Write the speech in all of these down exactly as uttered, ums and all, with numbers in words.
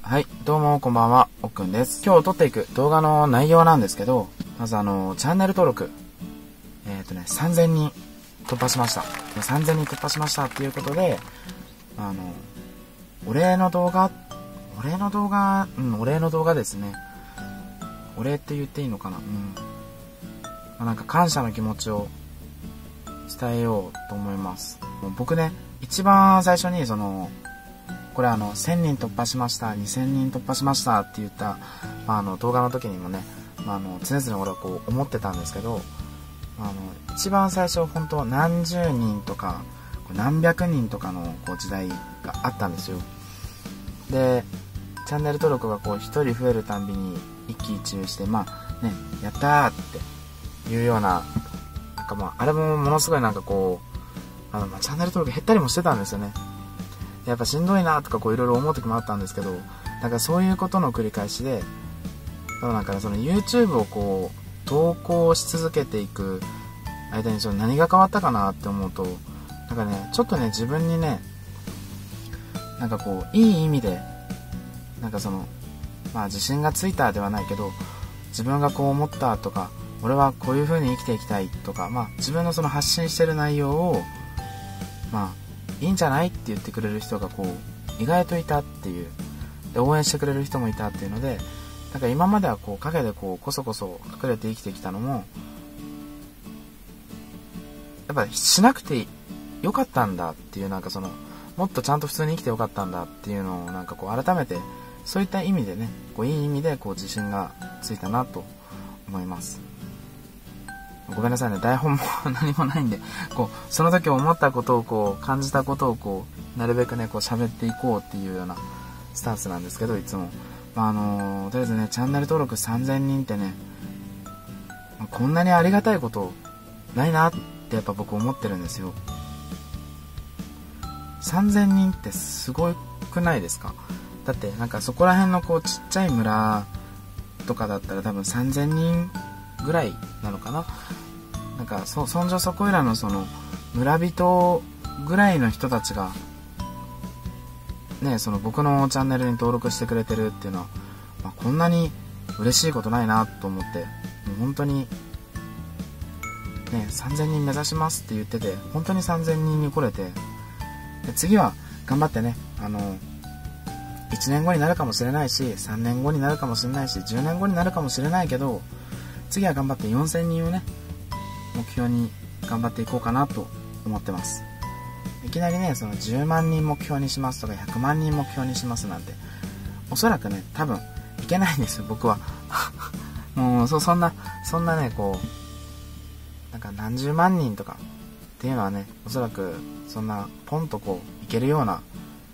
はい、どうもこんばんは、おっくんです。今日撮っていく動画の内容なんですけど、まずあの、チャンネル登録、えっとね、さんぜんにん突破しました。さんぜんにん突破しましたっていうことで、あの、お礼の動画、お礼の動画、うん、お礼の動画ですね。お礼って言っていいのかな、うん。まあ、なんか感謝の気持ちを伝えようと思います。もう僕ね、一番最初にその、これあのせんにん突破しました、にせんにん突破しましたって言った、まあ、あの動画の時にもね、まあ、あの常々俺はこう思ってたんですけど、あの一番最初本当は何十人とか何百人とかのこう時代があったんですよ。でチャンネル登録がこうひとり増えるたんびに一喜一憂して、まあね、やったーっていうような、なんかまああれもものすごいなんかこうあの、まあ、チャンネル登録減ったりもしてたんですよね。やっぱしんどいなとかこういろいろ思う時もあったんですけど、なんかそういうことの繰り返しで、なんかその YouTube をこう投稿し続けていく間にその何が変わったかなって思うと、なんかねちょっとね自分にね、なんかこういい意味でなんかそのまあ自信がついたではないけど、自分がこう思ったとか、俺はこういう風に生きていきたいとか、まあ自分のその発信してる内容をまあいいんじゃないって言ってくれる人がこう意外といたっていう、で応援してくれる人もいたっていうので、なんか今まではこう陰でこうこそこそ隠れて生きてきたのもやっぱしなくてよかったんだっていう、なんかそのもっとちゃんと普通に生きてよかったんだっていうのをなんかこう改めてそういった意味でね、こういい意味でこう自信がついたなと思います。ごめんなさいね、台本も何もないんで、こうその時思ったことをこう感じたことをこうなるべくねこう喋っていこうっていうようなスタンスなんですけど、いつも、まあ、あのー、とりあえずねチャンネル登録さんぜんにんってね、こんなにありがたいことないなってやっぱ僕思ってるんですよ。さんぜんにんってすごくないですか？だってなんかそこら辺のこうちっちゃい村とかだったら多分さんぜんにんぐらいなのかな。なんかそそんじょそこいらのその村人ぐらいの人たちがね、その僕のチャンネルに登録してくれてるっていうのは、まあ、こんなに嬉しいことないなと思って、もう本当にねさんぜんにん目指しますって言ってて、本当にさんぜんにんに来れて、で次は頑張ってね、あのいちねんごになるかもしれないし、さんねんごになるかもしれないし、じゅうねんごになるかもしれないけど、次は頑張ってよんせんにんをね目標に頑張っていこうかなと思ってます。いきなりねそのじゅうまんにん目標にしますとかひゃくまんにん目標にしますなんておそらくね多分いけないんですよ、僕は。もう そ, そんなそんなねこうなんか何十万人とかっていうのはね、おそらくそんなポンとこういけるような、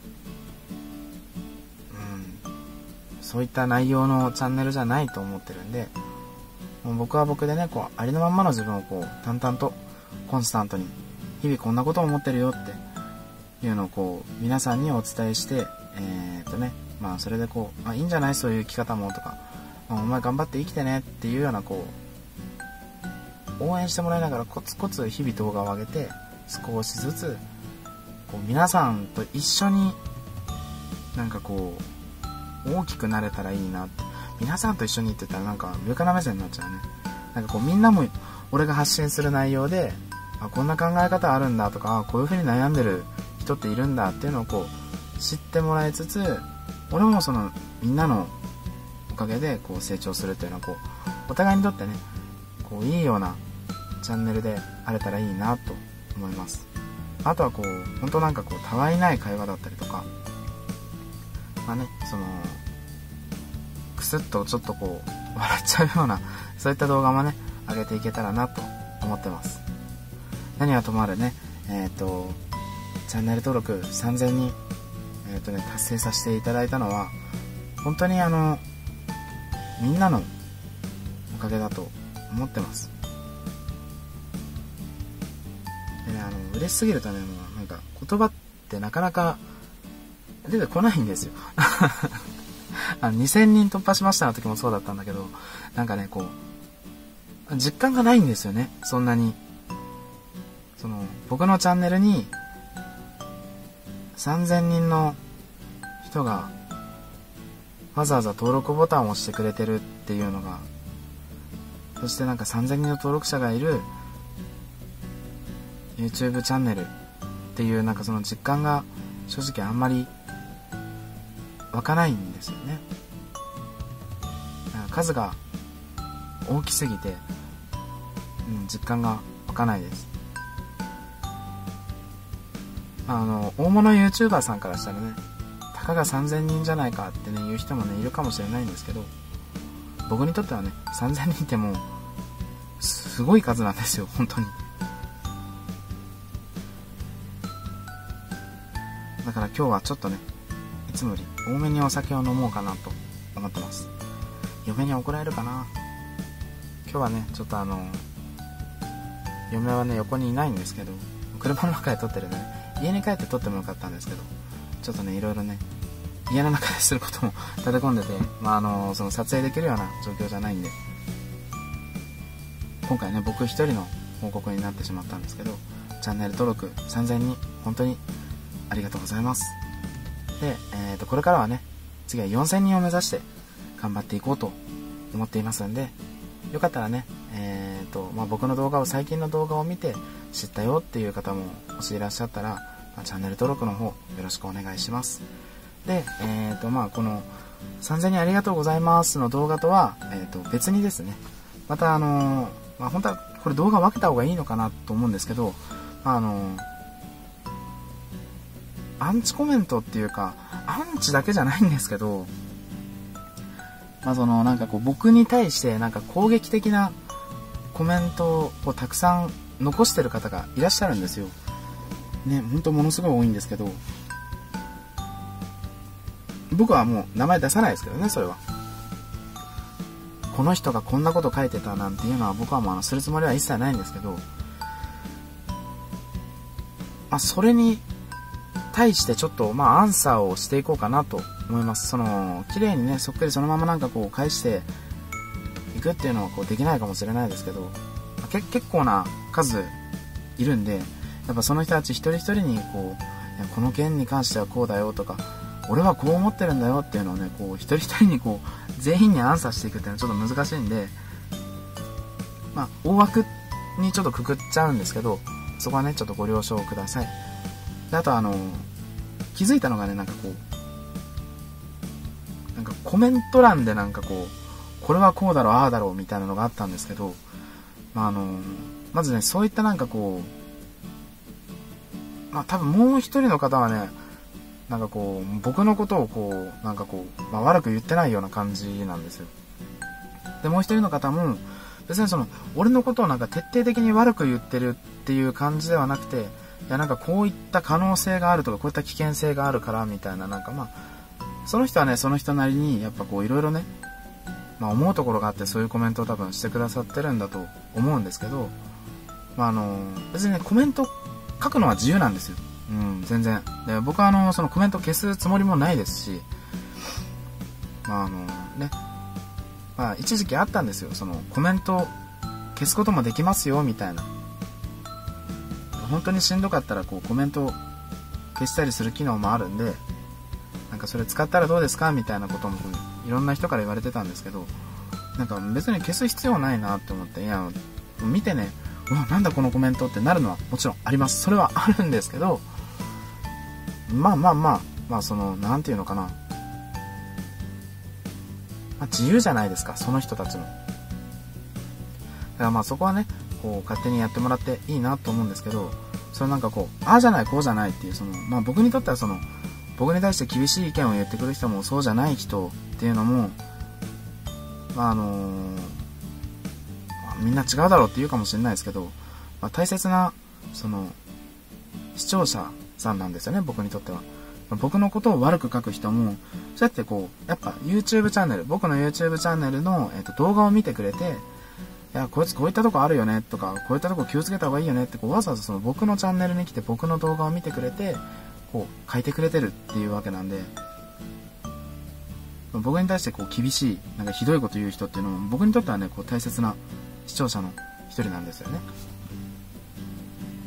うん、そういった内容のチャンネルじゃないと思ってるんで、もう僕は僕でねこうありのまんまの自分をこう淡々とコンスタントに日々こんなことを思ってるよっていうのをこう皆さんにお伝えして、えー、っとねまあそれでこう、あ、いいんじゃないそういう生き方もとか、まあ、お前頑張って生きてねっていうようなこう応援してもらいながらコツコツ日々動画を上げて、少しずつこう皆さんと一緒になんかこう大きくなれたらいいなって。皆さんと一緒にって言ったらなんか上から目線になっちゃうね。なんかこうみんなも俺が発信する内容で、あ、こんな考え方あるんだとか、あ、こういう風に悩んでる人っているんだっていうのをこう知ってもらいつつ、俺もそのみんなのおかげでこう成長するっていうのはこうお互いにとってねこういいようなチャンネルであれたらいいなと思います。あとはこう本当なんかこうたわいない会話だったりとか、まあねそのクスッとちょっとこう笑っちゃうようなそういった動画もね上げていけたらなと思ってます。何はともあれね、えっとチャンネル登録さんぜんにん、えっとね達成させていただいたのは本当にあのみんなのおかげだと思ってます。でね、あの嬉しすぎるとねもうなんか言葉ってなかなか出てこないんですよ。あのにせんにん突破しましたの時もそうだったんだけど、なんかねこう実感がないんですよね。そんなにその僕のチャンネルにさんぜんにんの人がわざわざ登録ボタンを押してくれてるっていうのが、そしてなんかさんぜんにんの登録者がいる YouTube チャンネルっていうなんかその実感が正直あんまり湧かないんですよね。数が大きすぎて、うん、実感が湧かないです。あの大物 YouTuber さんからしたらね、たかがさんぜんにんじゃないかってね言う人もねいるかもしれないんですけど、僕にとってはねさんぜんにんってもうすごい数なんですよ、本当に。だから今日はちょっとね、いつもより多めにお酒を飲もうかなと思ってます。嫁に怒られるかな。今日はねちょっとあの嫁はね横にいないんですけど、車の中で撮ってるんでね、家に帰って撮ってもよかったんですけど、ちょっとねいろいろね家の中ですることも立て込んでて、まああのその撮影できるような状況じゃないんで、今回ね僕一人の報告になってしまったんですけど、チャンネル登録さんぜんにん本当にありがとうございます。で、えーとこれからはね次はよんせんにんを目指して頑張っていこうと思っていますんで、よかったらね、えーとまあ、僕の動画を最近の動画を見て知ったよっていう方ももしいらっしゃったら、まあ、チャンネル登録の方よろしくお願いします。で、えーとまあこのさんぜんにんありがとうございますの動画とは、えーと別にですね、またあのー、まあ本当はこれ動画分けた方がいいのかなと思うんですけど、まあ、あのー、アンチコメントっていうかアンチだけじゃないんですけど、まあそのなんかこう僕に対してなんか攻撃的なコメントをたくさん残してる方がいらっしゃるんですよ。ね、本当ものすごい多いんですけど、僕はもう名前出さないですけどね、それは。この人がこんなこと書いてたなんていうのは僕はもうあのするつもりは一切ないんですけど、まあそれに対してちょっとまあアンサーをしていこうかなと思います。その綺麗にねそっくりそのままなんかこう返していくっていうのはこうできないかもしれないですけど、け結構な数いるんで、やっぱその人たち一人一人にこういやこの件に関してはこうだよとか、俺はこう思ってるんだよっていうのをねこう一人一人にこう全員にアンサーしていくっていうのはちょっと難しいんで、まあ大枠にちょっとくくっちゃうんですけど、そこはねちょっとご了承ください。であとあの気づいたのがね、なんかこうなんかコメント欄でなんかこうこれはこうだろうああだろうみたいなのがあったんですけど、まああのまずねそういったなんかこうまあ多分もう一人の方はねなんかこう僕のことをこうなんかこう、まあ、悪く言ってないような感じなんですよ。でもう一人の方も別にその俺のことをなんか徹底的に悪く言ってるっていう感じではなくて、いやなんかこういった可能性があるとかこういった危険性があるからみたいな、なんかまあその人はねその人なりにやっぱこういろいろね、まあ、思うところがあってそういうコメントを多分してくださってるんだと思うんですけど、まああの別にねコメント書くのは自由なんですよ。うん、全然。で僕はあのそのコメント消すつもりもないですし、まああのね、まあ一時期あったんですよ。そのコメント消すこともできますよみたいな。本当にしんどかったらこうコメント消したりする機能もあるんで、なんかそれ使ったらどうですかみたいなこともいろんな人から言われてたんですけど、なんか別に消す必要ないなって思って、いや見てね、うわなんだこのコメントってなるのはもちろんあります。それはあるんですけど、まあまあまあまあそのなんていうのかな、まあ、自由じゃないですかその人たちの。だからまあそこはねこう勝手にやってもらっていいなと思うんですけど、それなんかこうああじゃないこうじゃないっていうその、まあ僕にとってはその僕に対して厳しい意見を言ってくる人もそうじゃない人っていうのも、まああのーまあ、みんな違うだろうって言うかもしれないですけど、まあ、大切なその視聴者さんなんですよね、僕にとっては。僕のことを悪く書く人もそうやってこうやっぱ YouTube チャンネル、僕の YouTube チャンネルの、えーと、動画を見てくれて、いやこいつこういったとこあるよねとか、こういったとこ気をつけた方がいいよねってこうわざわざその僕のチャンネルに来て僕の動画を見てくれてこう書いてくれてるっていうわけなんで、僕に対してこう厳しいなんかひどいこと言う人っていうのも僕にとってはねこう大切な視聴者の一人なんですよね。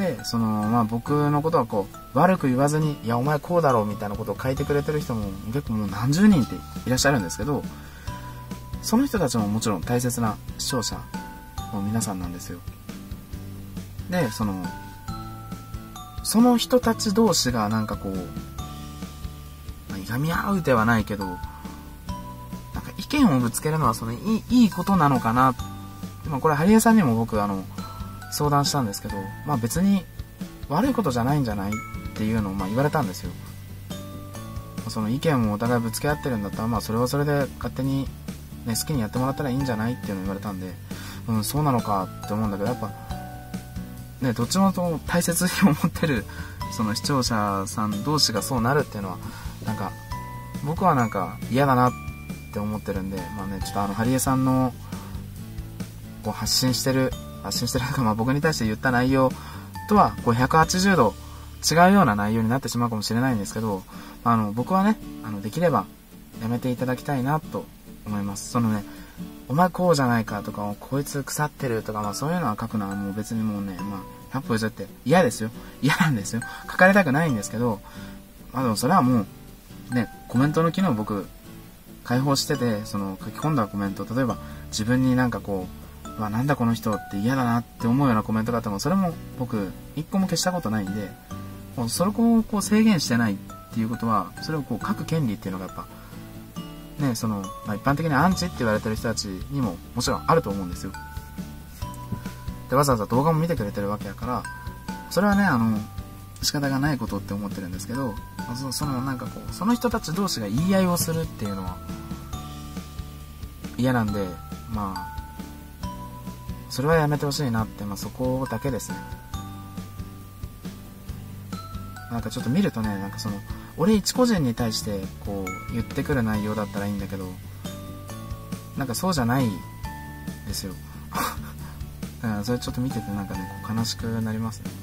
で、その、まあ僕のことはこう、悪く言わずに、いやお前こうだろうみたいなことを書いてくれてる人も結構もう何十人っていらっしゃるんですけど、その人たちももちろん大切な視聴者の皆さんなんですよ。で、その、その人たち同士がなんかこう、まあ、いがみ合うではないけど、なんか意見をぶつけるのはそのいい、いいことなのかな。まあこれハリエさんにも僕あの、相談したんですけど、まあ別に悪いことじゃないんじゃないっていうのをまあ言われたんですよ。その意見をお互いぶつけ合ってるんだったら、まあそれはそれで勝手に、ね、好きにやってもらったらいいんじゃないっていうのを言われたんで、うん、そうなのかって思うんだけど、やっぱね、どっちもとも大切に思ってるその視聴者さん同士がそうなるっていうのはなんか僕はなんか嫌だなって思ってるんで、まあね、ちょっとあのハリエさんのこう発信してる発信してるか、まあ僕に対して言った内容とはこうひゃくはちじゅうど違うような内容になってしまうかもしれないんですけど、あの僕はね、あのできればやめていただきたいなと思います。そのね、お前こうじゃないかとか、こいつ腐ってるとか、まあそういうのは書くのはもう別にもうね、まあひゃっぽ譲って嫌ですよ。嫌なんですよ。書かれたくないんですけど、まあでもそれはもうね、コメントの機能を僕開放してて、その書き込んだコメント、例えば自分になんかこう、まあ、なんだこの人って嫌だなって思うようなコメントがあっても、それも僕一個も消したことないんで、もうそれをこう制限してないっていうことは、それをこう書く権利っていうのがやっぱね、その、まあ、一般的にアンチって言われてる人たちにももちろんあると思うんですよ。で、わざわざ動画も見てくれてるわけやから、それはね、あの仕方がないことって思ってるんですけど、そ, そのなんかこうその人たち同士が言い合いをするっていうのは嫌なんで、まあそれはやめてほしいなって、まあそこだけですね。なんかちょっと見るとね、なんかその俺一個人に対してこう言ってくる内容だったらいいんだけど、なんかそうじゃないですよ。だからそれちょっと見ててなんかね、こう悲しくなりますね。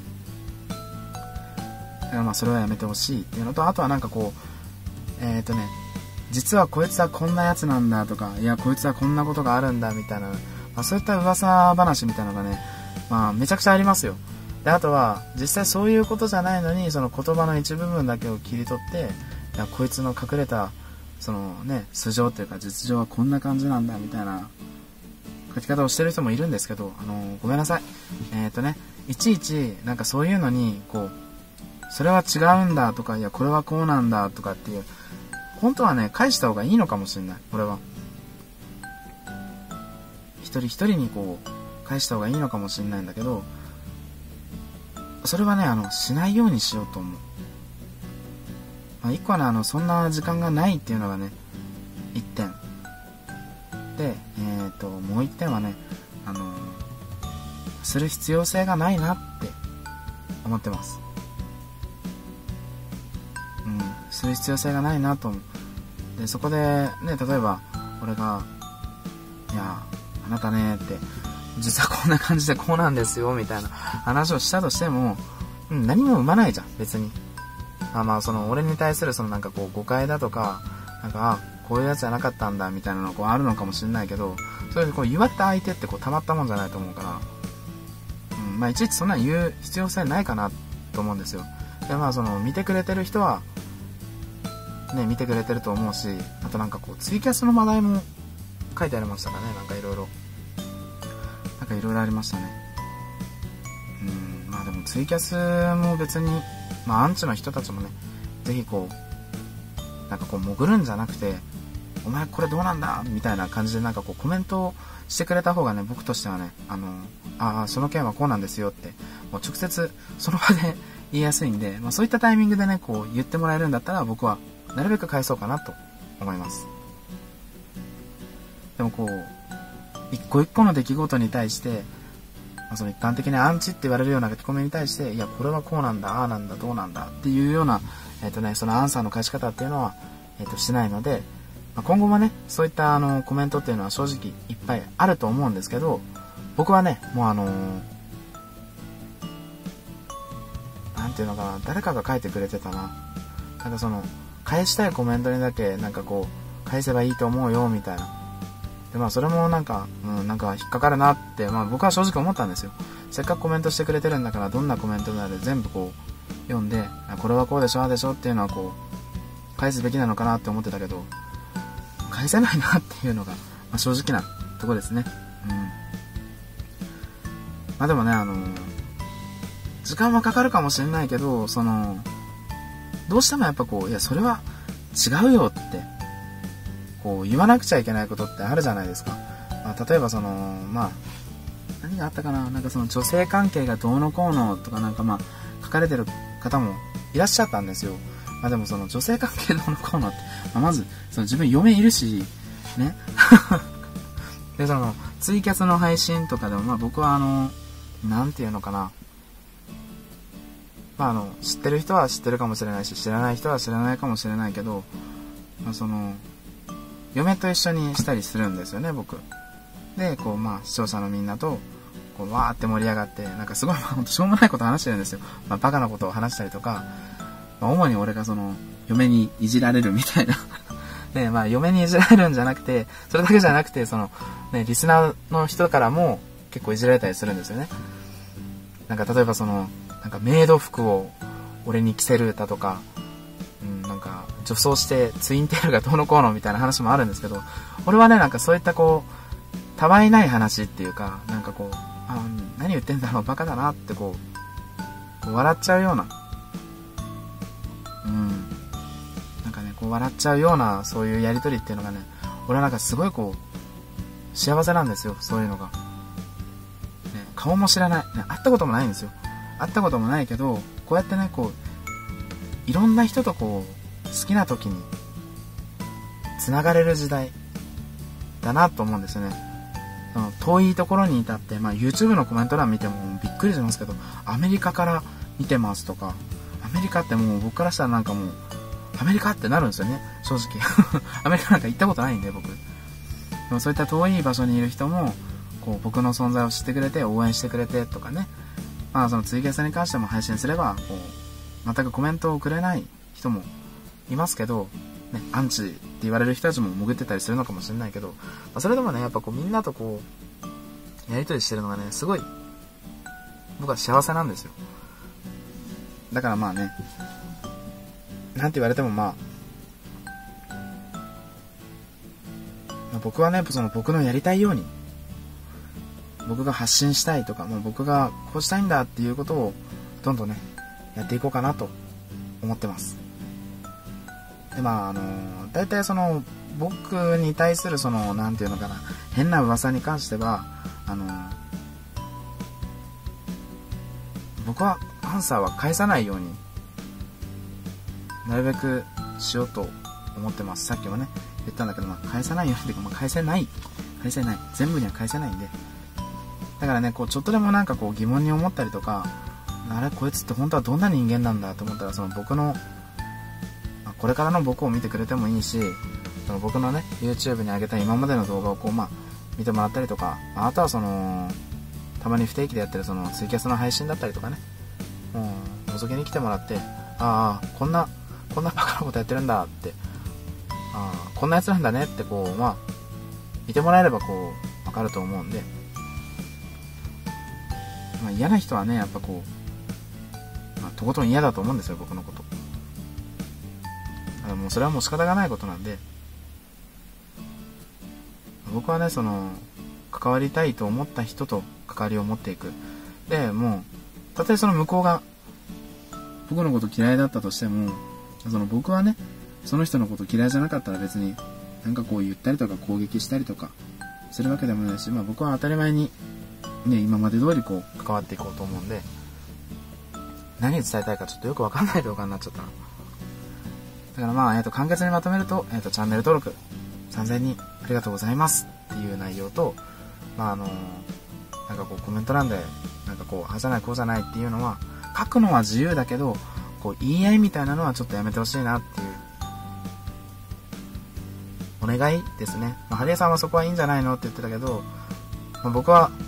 だからまあそれはやめてほしいっていうのと、あとはなんかこうえっとね、実はこいつはこんなやつなんだとか、いやこいつはこんなことがあるんだみたいな、まあ、そういった噂話みたいなのがね、まあめちゃくちゃありますよ。で、あとは実際そういうことじゃないのに、その言葉の一部分だけを切り取って、いやこいつの隠れたそのね素性というか実情はこんな感じなんだみたいな書き方をしてる人もいるんですけど、あのー、ごめんなさい。えっとね、いちいちなんかそういうのにこうそれは違うんだとか、いやこれはこうなんだとかっていう、本当はね返した方がいいのかもしれない。これは一人一人にこう返した方がいいのかもしれないんだけど、それはねあのしないようにしようと思う。まあ、一個はね、あのそんな時間がないっていうのがね一点で、えーともう一点はね、あのー、する必要性がないなって思ってます。うん、する必要性がないなと思う。で、そこでね、例えば俺がいやあなたねって実はこんな感じでこうなんですよみたいな話をしたとしても、うん、何も生まないじゃん別に。あ、まあその俺に対するそのなんかこう誤解だとか、なんかあこういうやつじゃなかったんだみたいなのがこうあるのかもしれないけど、それでこう言われた相手ってこうたまったもんじゃないと思うから、うん、まあいちいちそんなに言う必要性ないかなと思うんですよ。で、まあその見てくれてる人はね見てくれてると思うし、あとなんかこうツイキャスの話題も書いてありましたかね。なんかいろいろなんかいろいろありましたね。うん、まあでもツイキャスも別にまあアンチの人たちもね、ぜひこうなんかこう潜るんじゃなくて、お前これどうなんだみたいな感じでなんかこうコメントをしてくれた方がね、僕としてはね、あのああその件はこうなんですよってもう直接その場で言いやすいんで、まあ、そういったタイミングでねこう言ってもらえるんだったら僕はなるべく返そうかなと思います。でもこう一個一個の出来事に対して、まあ、その一般的にアンチって言われるような書き込みに対して、いやこれはこうなんだ、ああなんだ、どうなんだっていうような、えーとね、そのアンサーの返し方っていうのは、えーとしないので、まあ、今後もねそういったあのコメントっていうのは正直いっぱいあると思うんですけど、僕はねもうあのー、なんていうのかな、誰かが書いてくれてたな、なんかその返したいコメントにだけなんかこう返せばいいと思うよみたいな。ででまあそれもなんか、うん、なんか引っかかるなって、まあ僕は正直思ったんですよ。せっかくコメントしてくれてるんだから、どんなコメントなので全部こう読んで、これはこうでしょああでしょっていうのはこう返すべきなのかなって思ってたけど、返せないなっていうのが、まあ、正直なとこですね。うん。まあでもね、あのー、時間はかかるかもしれないけど、そのどうしてもやっぱこう、いやそれは違うよってこう言わなくちゃいけないことってあるじゃないですか。まあ、例えばそのまあ何があったかな、なんかその女性関係がどうのこうのとかなんかまあ書かれてる方もいらっしゃったんですよ。まあでもその女性関係どうのこうのって、まあ、まずその自分嫁いるしねでそのツイキャスの配信とかでもまあ僕はあのなんていうのかな、まああの知ってる人は知ってるかもしれないし、知らない人は知らないかもしれないけど、まあ、その嫁と一緒にしたりするんですよね僕で。こうまあ視聴者のみんなとこうわーって盛り上がって、なんかすごいまあほんとしょうもないことを話してるんですよ。まあ、バカなことを話したりとか、まあ、主に俺がその嫁にいじられるみたいなでまあ嫁にいじられるんじゃなくて、それだけじゃなくてそのねリスナーの人からも結構いじられたりするんですよね。なんか例えばそのなんかメイド服を俺に着せるだとか、うん、なんか女装してツインテールがどうのこうのみたいな話もあるんですけど、俺はねなんかそういったこうたわいない話っていうか、なんかこうあ何言ってんだろうバカだなってこう、こう笑っちゃうような、うんなんかねこう笑っちゃうようなそういうやりとりっていうのがね、俺はなんかすごいこう幸せなんですよ。そういうのが、ね、顔も知らない、ね、会ったこともないんですよ。会ったこともないけど、こうやってねこういろんな人とこう好きな時につながれる時代だなと思うんですよね。その遠いところにいたって、まあ、YouTube のコメント欄見てもびっくりしますけど、アメリカから見てますとか、アメリカってもう僕からしたらなんかもうアメリカってなるんですよね正直アメリカなんか行ったことないんで僕。でもそういった遠い場所にいる人もこう僕の存在を知ってくれて応援してくれてとかね、まあそのツイキャスに関しても配信すればこう全くコメントをくれない人もいますけど、ね、アンチって言われる人たちも潜ってたりするのかもしれないけど、まあ、それでもねやっぱこうみんなとこうやりとりしてるのがねすごい僕は幸せなんですよ。だからまあねなんて言われてもまあ、まあ、僕はねその僕のやりたいように僕が発信したいとか、もう僕がこうしたいんだっていうことをどんどんねやっていこうかなと思ってます。でまああのー、大体その僕に対するそのなんていうのかな変な噂に関してはあのー、僕はアンサーは返さないようになるべくしようと思ってます。さっきもね言ったんだけど、まあ、返さないようにというか、まあ、返せない返せない全部には返せないんで、だからねこうちょっとでもなんかこう疑問に思ったりとか、あれこいつって本当はどんな人間なんだと思ったら、その僕のこれからの僕を見てくれてもいいし、その僕のね YouTube に上げた今までの動画をこうまあ見てもらったりとか、あとはそのたまに不定期でやってるそのツイキャスの配信だったりとかね、もう覗きに来てもらって、ああこんなこんなバカなことやってるんだって、ああこんなやつなんだねってこうまあ見てもらえればこう分かると思うんで、まあ、嫌な人はねやっぱこう、まあ、とことん嫌だと思うんですよ僕のこと。もうそれはもう仕方がないことなんで、僕はねその関わりたいと思った人と関わりを持っていく。でもうたとえその向こうが僕のこと嫌いだったとしても、その僕はねその人のこと嫌いじゃなかったら別になんかこう言ったりとか攻撃したりとかするわけでもないし、まあ、僕は当たり前にね今まで通りこう関わっていこうと思うんで、何を伝えたいかちょっとよく分かんない動画になっちゃったな。だからまあ、えー、と簡潔にまとめると、えー、とチャンネル登録さんぜんにんありがとうございますっていう内容と、まああのー、なんかこうコメント欄でなんかこうああじゃないこうじゃないっていうのは書くのは自由だけど、こう言い合いみたいなのはちょっとやめてほしいなっていうお願いですね。まあ、ハリエさんはそこはいいんじゃないのって言ってたけど、まあ、僕は、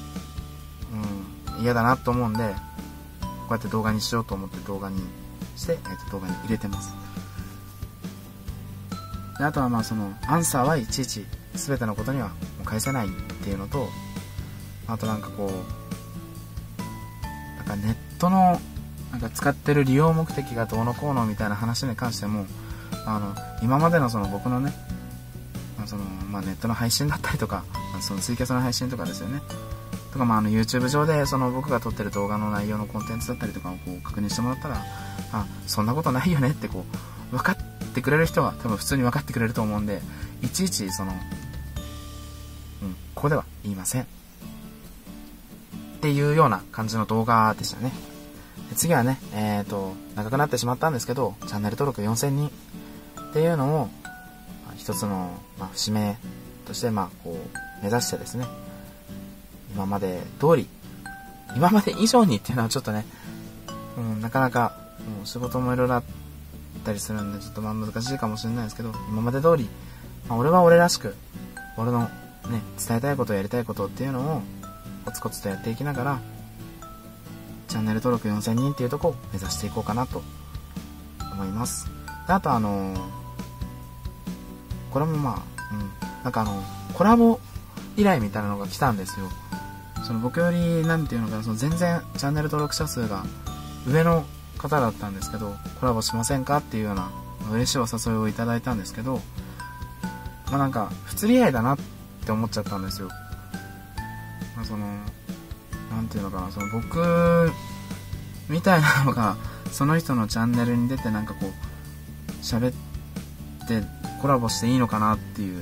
うん、嫌だなと思うんで、こうやって動画にしようと思って動画にして、えー、と動画に入れてます。であとはまあそのアンサーはいちいち全てのことにはもう返せないっていうのと、あとなんかこうなんかネットのなんか使ってる利用目的がどうのこうのみたいな話に関しても、あの今までのその僕のね、そのまあ、ネットの配信だったりとか、そのツイキャスの配信とかですよね、とか、まあ、あの YouTube 上でその僕が撮ってる動画の内容のコンテンツだったりとかをこう確認してもらったら、あ、そんなことないよねってこう分かってくれる人は多分普通に分かってくれると思うんで、いちいちその、うん、ここでは言いませんっていうような感じの動画でしたね。で次はね、えーと長くなってしまったんですけど、チャンネル登録よんせんにんっていうのを一つの、まあ、節目として、まあ、こう目指してですね、今まで通り、今まで以上にっていうのはちょっとね、うん、なかなかもう仕事もいろいろあったりするんで、ちょっとまあ難しいかもしれないですけど、今まで通り、まあ、俺は俺らしく、俺のね、伝えたいこと、やりたいことっていうのをコツコツとやっていきながら、チャンネル登録よんせんにんっていうとこを目指していこうかなと思います。で、あとあのー、これもまあ、うん、なんかあのコラボ依頼みたいなのが来たんですよ。その僕よりなんていうのかな、その全然チャンネル登録者数が上の方だったんですけど、コラボしませんかっていうような嬉しいお誘いをいただいたんですけど、まあなんか不釣り合いだなって思っちゃったんですよ。まあ、そのなんていうのかな、その僕みたいなのがその人のチャンネルに出てなんかこう喋ってコラボしていいのかなっていう、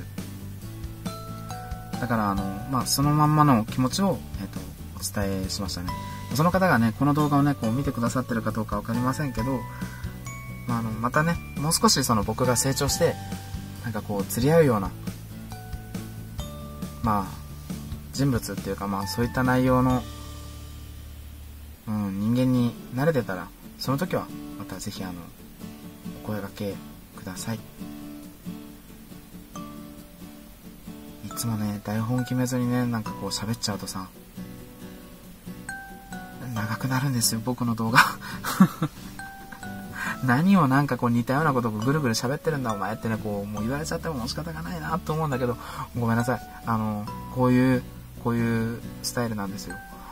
だからあの、まあ、そのまんまの気持ちを、えーと、お伝えしましたね。その方がねこの動画をねこう見てくださってるかどうか分かりませんけど、まあ、あのまたねもう少しその僕が成長してなんかこう釣り合うようなまあ人物っていうか、まあそういった内容の、うん、人間に慣れてたら、その時はまたぜひあのお声掛けください。いつもね台本決めずにねなんかこう喋っちゃうとさ長くなるんですよ、僕の動画何をなんかこう似たようなことをぐるぐる喋ってるんだお前ってねこうもう言われちゃっても仕方がないなと思うんだけど、ごめんなさい、あのこういうこういうスタイルなんですよ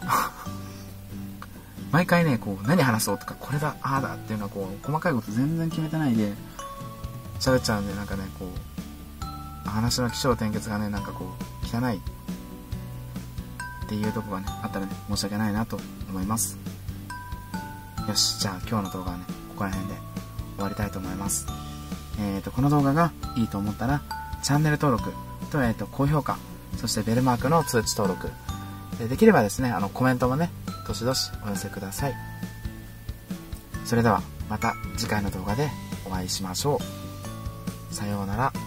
毎回ねこう何話そうとかこれだああだっていうのはこう細かいこと全然決めてないで喋っちゃうんで、なんかねこう話の起承転結がねなんかこう汚いっていうところがねあったらね申し訳ないなと思います。よし、じゃあ今日の動画はねここら辺で終わりたいと思います。えーとこの動画がいいと思ったらチャンネル登録と、えーと高評価、そしてベルマークの通知登録で、できればですねあのコメントもねどしどしお寄せください。それではまた次回の動画でお会いしましょう。さようなら。